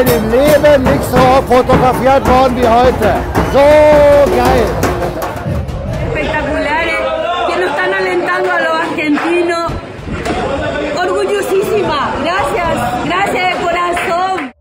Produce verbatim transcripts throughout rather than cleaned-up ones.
Welt im Leben nichts so fotografiert worden wie heute. So geil. Espectaculares, que nos están alentando a los argentinos. Orgullosísima. Gracias, gracias de corazón.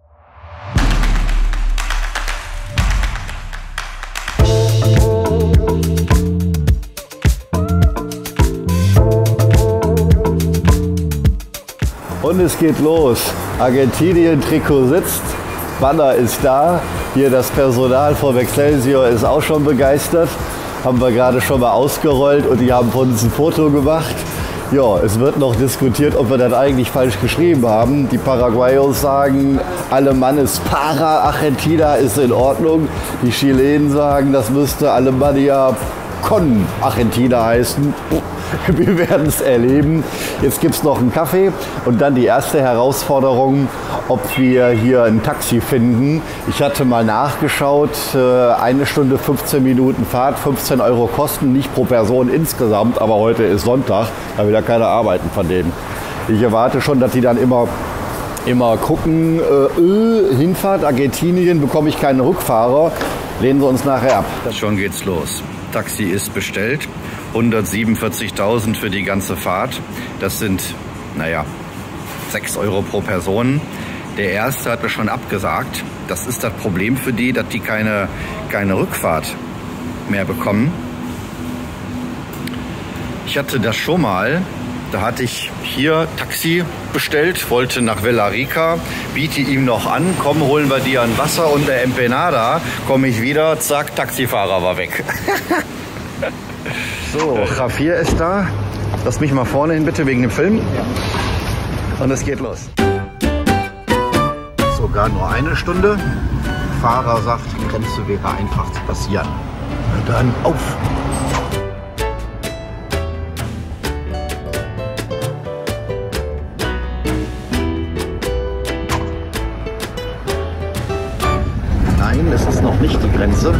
Und es geht los. Argentinien-Trikot sitzt, Banner ist da. Hier das Personal vom Excelsior ist auch schon begeistert. Haben wir gerade schon mal ausgerollt und die haben von uns ein Foto gemacht. Ja, es wird noch diskutiert, ob wir das eigentlich falsch geschrieben haben. Die Paraguayos sagen, Alemanes para Argentina ist in Ordnung. Die Chilenen sagen, das müsste Alemania con Argentina heißen. Wir werden es erleben. Jetzt gibt es noch einen Kaffee und dann die erste Herausforderung, ob wir hier ein Taxi finden. Ich hatte mal nachgeschaut, eine Stunde fünfzehn Minuten Fahrt, fünfzehn Euro Kosten, nicht pro Person insgesamt, aber heute ist Sonntag, da will ja keiner arbeiten von denen. Ich erwarte schon, dass die dann immer, immer gucken, äh, Hinfahrt Argentinien, bekomme ich keinen Rückfahrer, lehnen sie uns nachher ab. Schon geht's los. Taxi ist bestellt. hundertsiebenundvierzigtausend für die ganze Fahrt. Das sind, naja, sechs Euro pro Person. Der erste hat mir schon abgesagt. Das ist das Problem für die, dass die keine, keine Rückfahrt mehr bekommen. Ich hatte das schon mal. Da hatte ich hier Taxi bestellt, wollte nach Villarrica, biete ihm noch an, komm, holen wir dir ein Wasser und eine Empanada. Komme ich wieder, zack, Taxifahrer war weg. So, Javier ist da. Lass mich mal vorne hin, bitte, wegen dem Film. Und es geht los. Sogar nur eine Stunde. Fahrer sagt, die Grenze wäre einfach zu passieren. Na dann auf! Nein, es ist noch nicht die Grenze.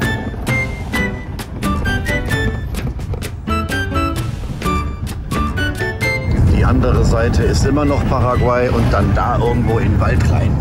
Die andere Seite ist immer noch Paraguay und dann da irgendwo in den Wald rein.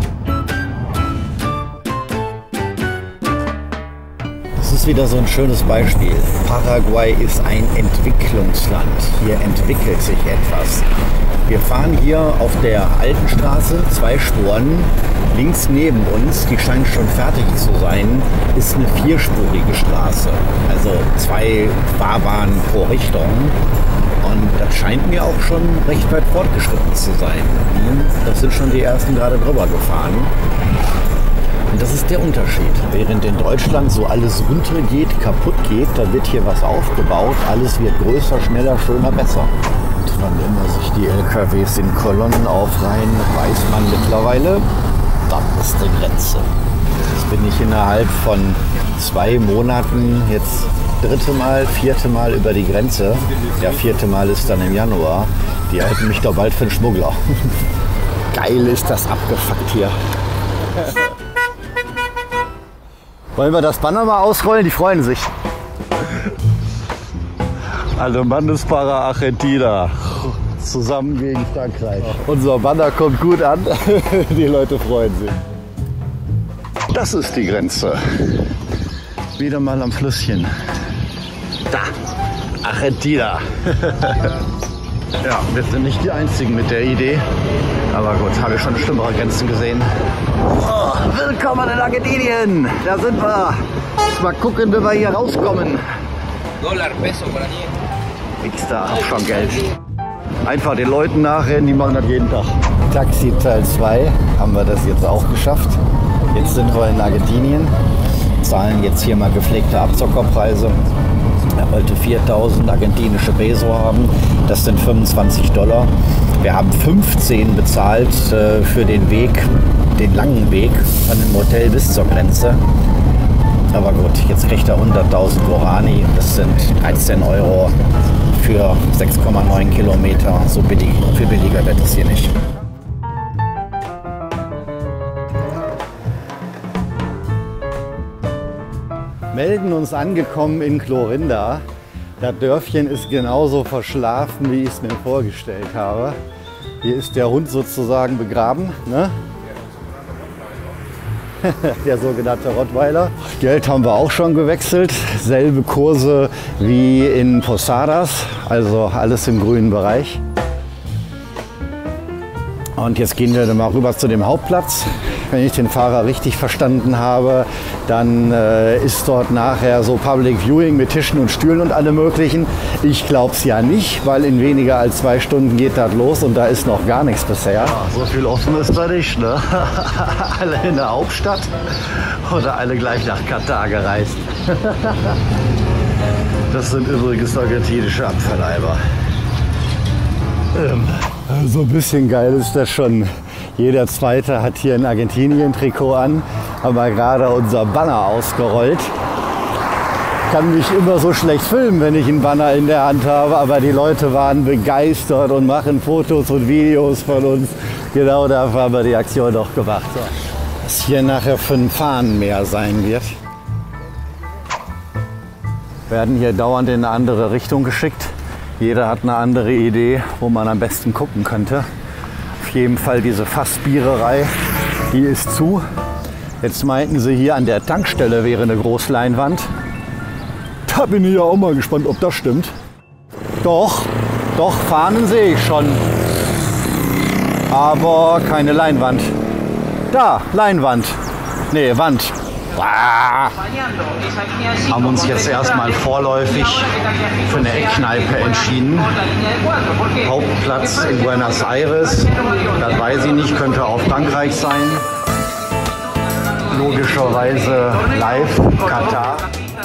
Das ist wieder so ein schönes Beispiel. Paraguay ist ein Entwicklungsland. Hier entwickelt sich etwas. Wir fahren hier auf der alten Straße, zwei Spuren. Links neben uns, die scheint schon fertig zu sein, ist eine vierspurige Straße. Also zwei Fahrbahnen pro Richtung. Und das scheint mir auch schon recht weit fortgeschritten zu sein. Das sind schon die ersten gerade drüber gefahren. Und das ist der Unterschied. Während in Deutschland so alles runtergeht, kaputt geht, da wird hier was aufgebaut. Alles wird größer, schneller, schöner, besser. Und wann immer sich die L K Ws in Kolonnen aufreihen, weiß man mittlerweile, das ist die Grenze. Jetzt bin ich innerhalb von zwei Monaten jetzt dritte Mal, vierte Mal über die Grenze. Ja, vierte Mal ist dann im Januar. Die halten mich doch bald für einen Schmuggler. Geil ist das abgefuckt hier. Wollen wir das Banner mal ausrollen? Die freuen sich. Alemanes para Argentina. Zusammen gegen Frankreich. Unser Banner kommt gut an. Die Leute freuen sich. Das ist die Grenze. Wieder mal am Flüsschen. Da, Argentina. Ja, wir sind nicht die Einzigen mit der Idee. Aber gut, habe ich schon schlimmere Grenzen gesehen. Oh, willkommen in Argentinien. Da sind wir. Mal gucken, wie wir hier rauskommen. Dollar, Peso, por aquí. Nix da, hab schon Geld. Einfach den Leuten nachrennen, die machen das jeden Tag. Taxi Teil zwei haben wir das jetzt auch geschafft. Jetzt sind wir in Argentinien. Zahlen jetzt hier mal gepflegte Abzockerpreise. Er wollte viertausend argentinische Peso haben. Das sind fünfundzwanzig Dollar. Wir haben fünfzehn bezahlt äh, für den Weg, den langen Weg von dem Hotel bis zur Grenze. Aber gut, jetzt kriegt er hunderttausend Guarani. Das sind dreizehn Euro für sechs Komma neun Kilometer. So billig, viel billiger wird es hier nicht. Melden uns angekommen in Clorinda. Das Dörfchen ist genauso verschlafen, wie ich es mir vorgestellt habe. Hier ist der Hund sozusagen begraben. Ne? der sogenannte Rottweiler. Geld haben wir auch schon gewechselt. Selbe Kurse wie in Posadas, also alles im grünen Bereich. Und jetzt gehen wir dann mal rüber zu dem Hauptplatz. Wenn ich den Fahrer richtig verstanden habe, dann äh, ist dort nachher so Public Viewing mit Tischen und Stühlen und alle möglichen. Ich glaube es ja nicht, weil in weniger als zwei Stunden geht das los und da ist noch gar nichts bisher. Ja, so viel offen ist da nicht, ne? Alle in der Hauptstadt oder alle gleich nach Katar gereist. Das sind übrigens argentinische Abfalleiber. Ähm, so ein bisschen geil ist das schon. Jeder Zweite hat hier ein Argentinien-Trikot an, haben wir gerade unser Banner ausgerollt. Kann mich immer so schlecht filmen, wenn ich einen Banner in der Hand habe, aber die Leute waren begeistert und machen Fotos und Videos von uns. Genau dafür haben wir die Aktion doch gemacht. So. Was hier nachher für ein Fahnenmeer sein wird. Wir werden hier dauernd in eine andere Richtung geschickt. Jeder hat eine andere Idee, wo man am besten gucken könnte. Auf jeden Fall diese Fassbiererei, die ist zu. Jetzt meinten sie, hier an der Tankstelle wäre eine Großleinwand. Da bin ich ja auch mal gespannt, ob das stimmt. Doch, doch, Fahnen sehe ich schon. Aber keine Leinwand. Da, Leinwand. Nee, Wand. Ah. Haben uns jetzt erstmal vorläufig für eine Eckkneipe entschieden. Hauptplatz in Buenos Aires, das weiß ich nicht, könnte auch Frankreich sein. Logischerweise live Katar.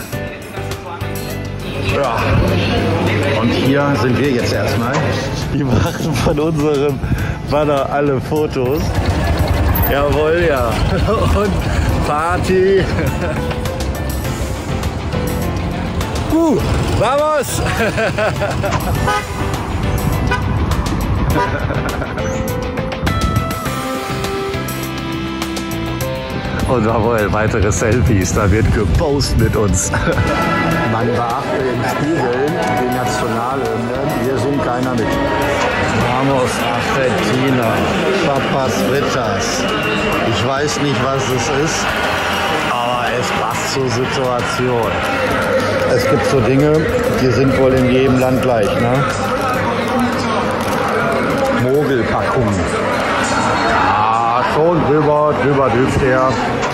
Ja. Und hier sind wir jetzt erstmal. Die machen von unserem Banner alle Fotos. Jawohl, ja. Und Party. Uh, vamos! Und jawohl, weitere Selfies, da wird gepostet mit uns. Man beachte den Spiegeln, die Nationalhymnen, hier singt keiner mit. Vamos, Argentina, Papas Fritas. Ich weiß nicht, was es ist, aber es passt zur Situation. Es gibt so Dinge, die sind wohl in jedem Land gleich, ne? Mogelpackung. Ja, schon drüber, drüber dürft er.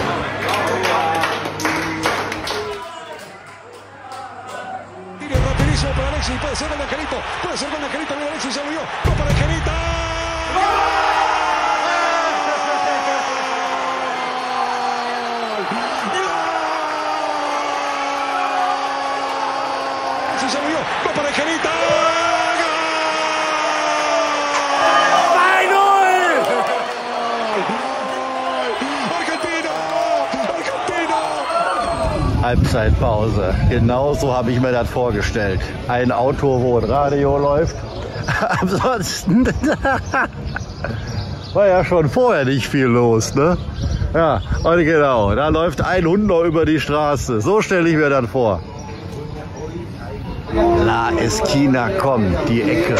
Halbzeitpause. Genau so habe ich mir das vorgestellt. Ein Auto, wo ein Radio läuft. Ansonsten war ja schon vorher nicht viel los, ne? Ja, und genau, da läuft ein Hund noch über die Straße. So stelle ich mir das vor. La Esquina kommt, die Ecke.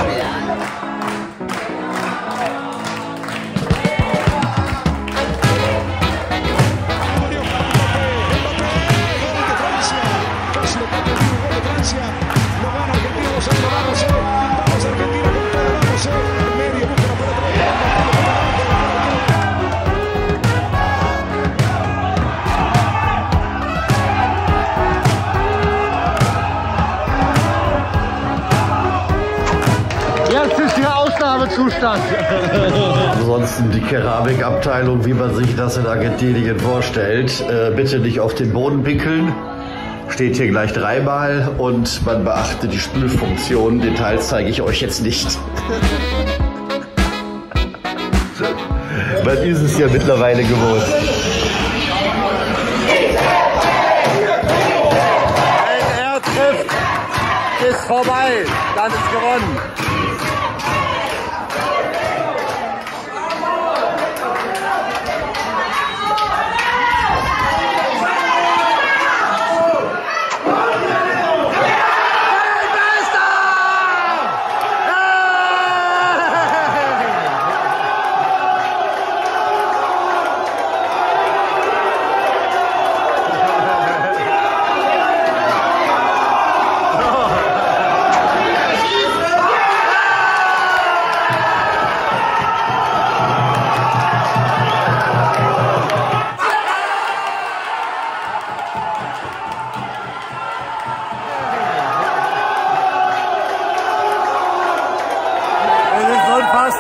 Zustand. Ansonsten die Keramikabteilung, wie man sich das in Argentinien vorstellt. Äh, bitte nicht auf den Boden pickeln. Steht hier gleich dreimal und man beachte die Spülfunktion. Details zeige ich euch jetzt nicht. Man ist es ja mittlerweile gewohnt. Wenn er trifft, ist vorbei. Dann ist gewonnen.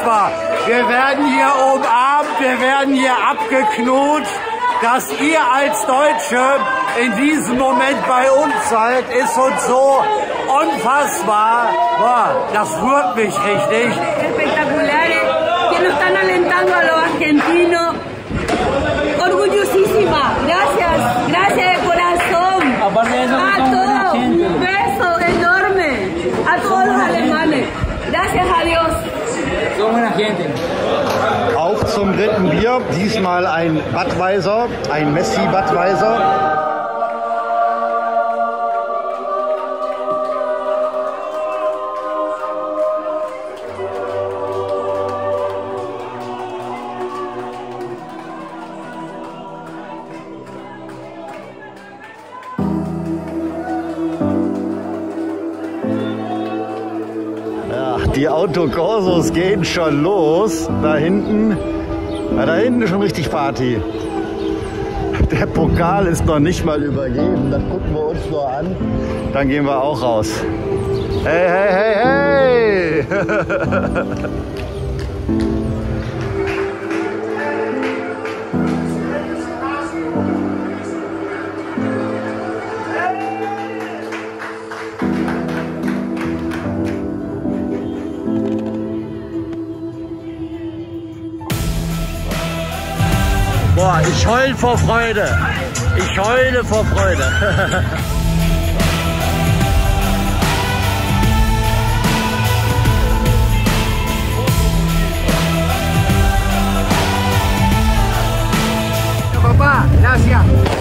unfassbar. Wir werden hier umarmt, wir werden hier abgeknutscht. Dass ihr als Deutsche in diesem Moment bei uns seid, ist uns so unfassbar. Boah, das rührt mich richtig. Espectaculares, que nos están alentando a los argentinos. Orgullosísima, gracias, gracias de corazón. A todos, un beso enorme a todos los alemanes. Gracias a Dios. So buena gente. Auf zum dritten Bier, diesmal ein Budweiser, ein Messi Budweiser. Die Autokorsos gehen schon los. Da hinten, ja, da hinten ist schon richtig Party. Der Pokal ist noch nicht mal übergeben. Das gucken wir uns nur an. Dann gehen wir auch raus. Hey, hey, hey, hey! Boah, ich heul vor Freude. Ich heule vor Freude. Papá, gracias.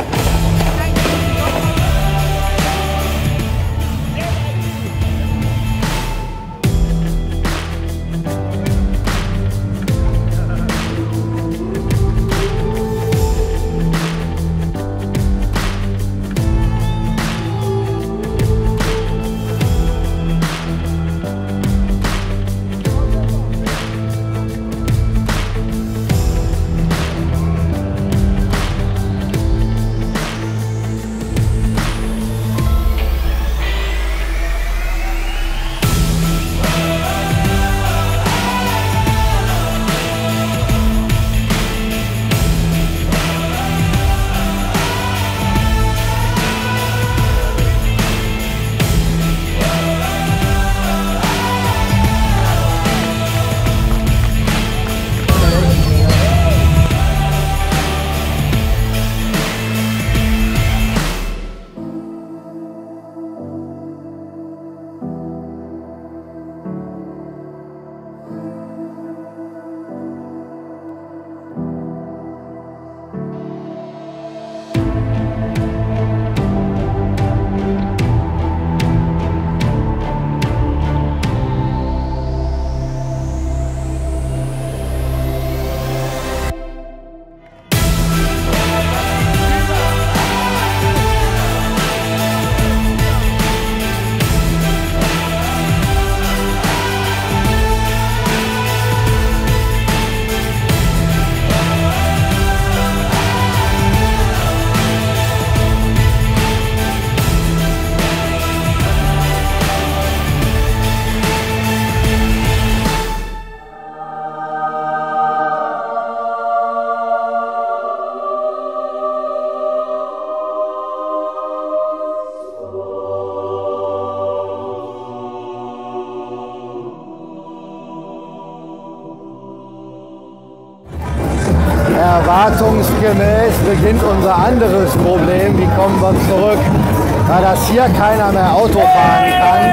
Erwartungsgemäß beginnt unser anderes Problem. Wie kommen wir zurück? Da das hier keiner mehr Auto fahren kann.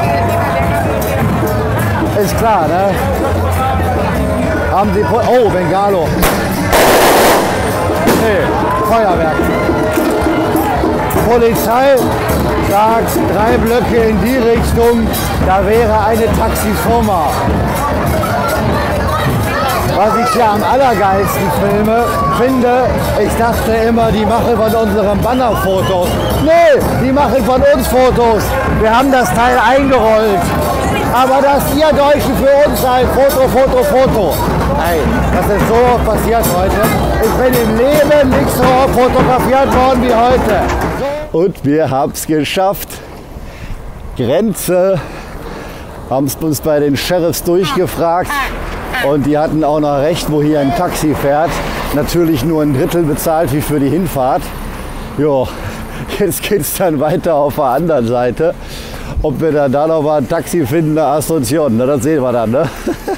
Ist klar, ne? Haben Sie... Po oh, Bengalo. Nee, Feuerwerk. Polizei sagt drei Blöcke in die Richtung, da wäre eine Taxifirma. Was ich ja am allergeilsten filme, finde, ich dachte immer, die machen von unseren Bannerfotos. Nee, die machen von uns Fotos. Wir haben das Teil eingerollt. Aber dass ihr Deutschen für uns seid, Foto, Foto, Foto. Ey, das ist so passiert heute. Ich bin im Leben nicht so fotografiert worden wie heute. Und wir haben es geschafft. Grenze. Haben es uns bei den Sheriffs durchgefragt. Und die hatten auch noch recht, wo hier ein Taxi fährt. Natürlich nur ein Drittel bezahlt wie für die Hinfahrt. Jo, jetzt geht es dann weiter auf der anderen Seite. Ob wir dann da noch mal ein Taxi finden nach Asunción, ne? Das sehen wir dann. Ne?